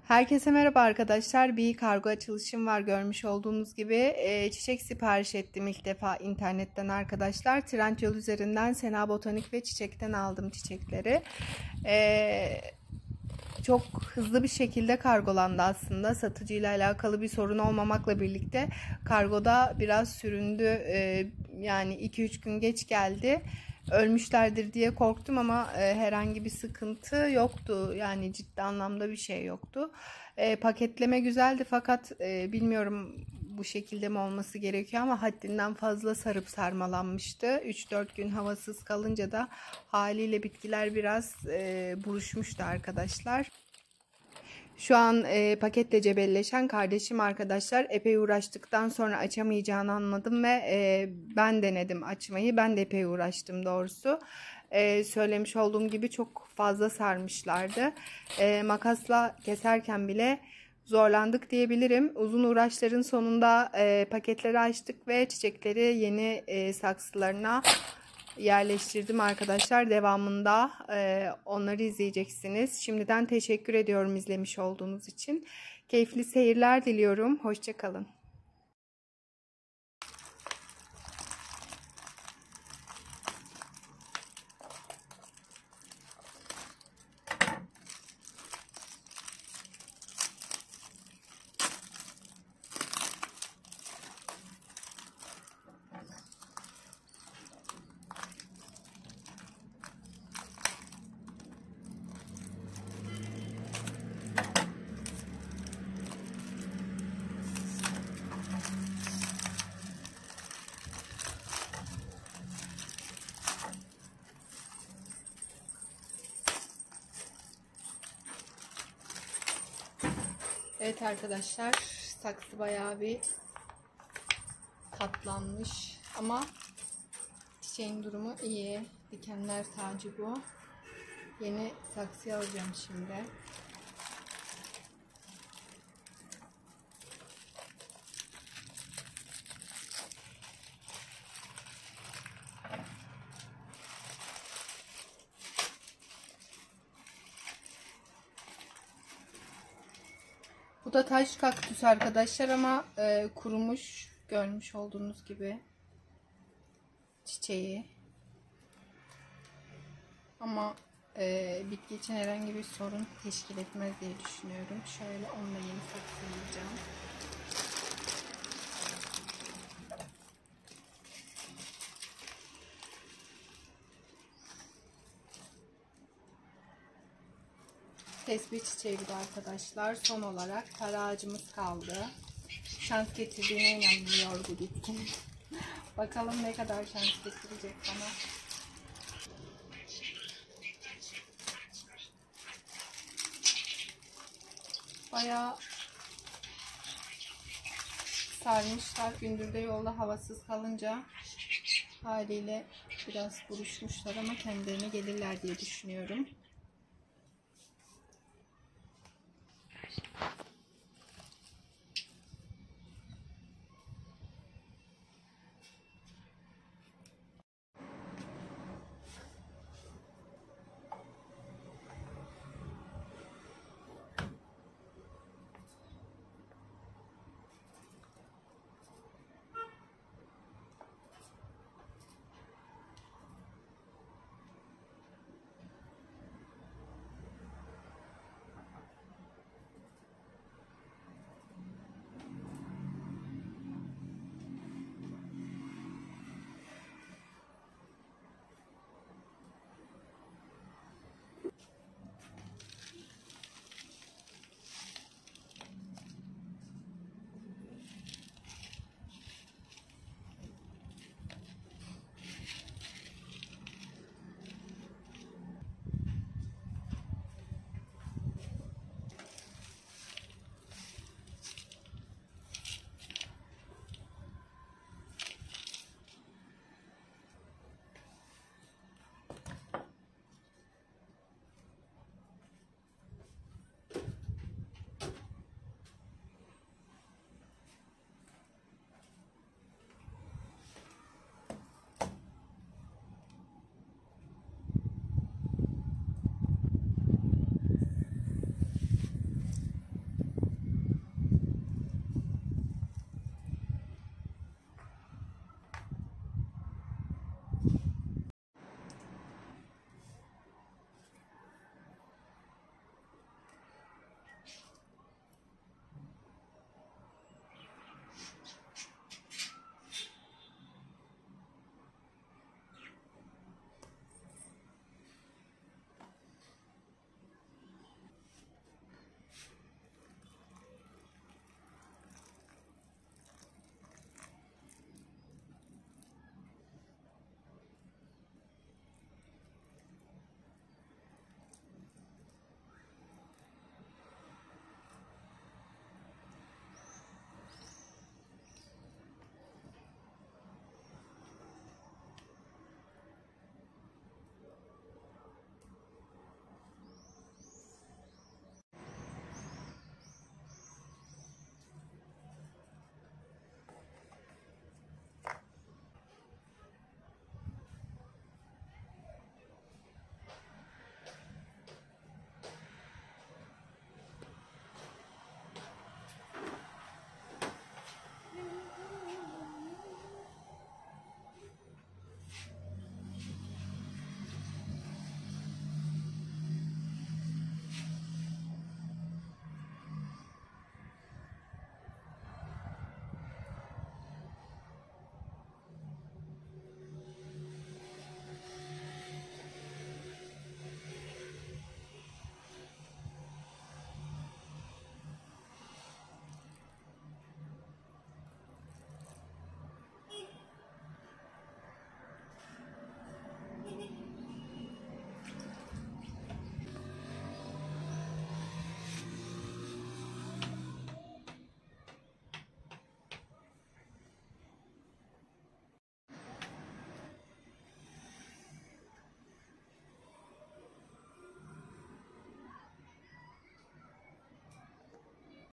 Herkese merhaba arkadaşlar. Bir kargo açılışım var görmüş olduğunuz gibi. Çiçek sipariş ettim ilk defa internetten arkadaşlar. Trendyol üzerinden Sena Botanik ve Çiçek'ten aldım çiçekleri. Çok hızlı bir şekilde kargolandı aslında. Satıcıyla alakalı bir sorun olmamakla birlikte kargoda biraz süründü. Yani 2-3 gün geç geldi. Ölmüşlerdir diye korktum ama herhangi bir sıkıntı yoktu. Yani ciddi anlamda bir şey yoktu. Paketleme güzeldi fakat bilmiyorum bu şekilde mi olması gerekiyor ama haddinden fazla sarıp sarmalanmıştı. 3-4 gün havasız kalınca da haliyle bitkiler biraz buruşmuştu arkadaşlar. Şu an paketle cebelleşen kardeşim arkadaşlar, epey uğraştıktan sonra açamayacağını anladım ve ben denedim açmayı. Ben de epey uğraştım doğrusu. Söylemiş olduğum gibi çok fazla sarmışlardı. Makasla keserken bile zorlandık diyebilirim. Uzun uğraşların sonunda paketleri açtık ve çiçekleri yeni saksılarına yerleştirdim arkadaşlar. Devamında onları izleyeceksiniz. Şimdiden teşekkür ediyorum izlemiş olduğunuz için. Keyifli seyirler diliyorum. Hoşça kalın. Evet arkadaşlar, saksı bayağı bir katlanmış ama çiçeğin durumu iyi. Dikenler tacı bu. Yeni saksıya alacağım şimdi. Bu da taş kaktüs arkadaşlar ama kurumuş, görmüş olduğunuz gibi çiçeği. Ama bitki için herhangi bir sorun teşkil etmez diye düşünüyorum. Şöyle onunla yeni saksılayacağım. Tesbih çiçeği bu da arkadaşlar. Son olarak tara ağacımız kaldı. Şans getirdiğine inanılıyor bu bitki. Bakalım ne kadar şans getirecek bana. Bayağı sarmışlar. Gündür de yolda havasız kalınca haliyle biraz buruşmuşlar ama kendilerine gelirler diye düşünüyorum.